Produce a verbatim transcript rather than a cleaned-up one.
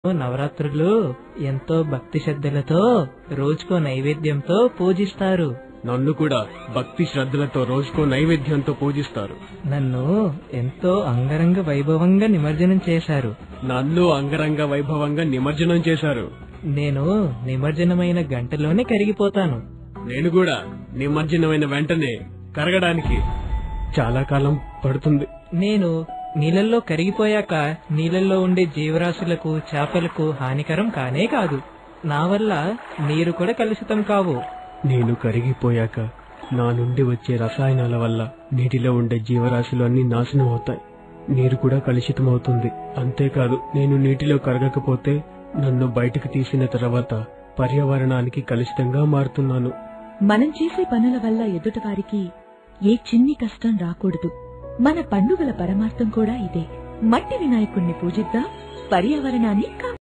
నవరాత్రులు ఎంతో భక్తి శ్రద్ధలతో రోజుకో నైవేద్యంతో పూజిస్తారు. నన్ను కూడా భక్తి శ్రద్ధలతో రోజుకో నైవేద్యంతో పూజిస్తారు. నన్ను ఎంతో అంగరంగ వైభవంగా నిమజ్జనం చేశారు. నన్ను అంగరంగ వైభవంగా నిమజ్జనం చేశారు. నేను నిమజ్జనమైన గంటలోనే కరిగిపోతాను. నేను కూడా నిమజ్జనమైన వెంటనే కరగడానికి చాలా కాలం పడుతుంది. నేను నీళ్ళల్లో కరిగిపోయాక నీళ్ళల్లో ఉండే జీవరాశులకు చేపలకు హానికరం కానే కాదు. నా వల్ల నీరు కూడా కలుషితం కావు. నేను కరిగిపోయాక నా నుండి వచ్చే రసాయనాల వల్ల నీటిలో ఉండే జీవరాశులు అన్ని నాశనం అవుతాయి. నీరు కూడా కలుషితం అవుతుంది. అంతేకాదు, నేను నీటిలో కరగకపోతే నన్ను బయటకు తీసిన తర్వాత పర్యావరణానికి కలుషితంగా మారుతున్నాను. మనం చేసే పనుల వల్ల ఎదుటివారికి ఏ చిన్ని కష్టం రాకూడదు. మన పండుగల పరమార్థం కూడా ఇదే. మట్టి వినాయకుణ్ణి పూజిద్దాం, పర్యావరణాన్ని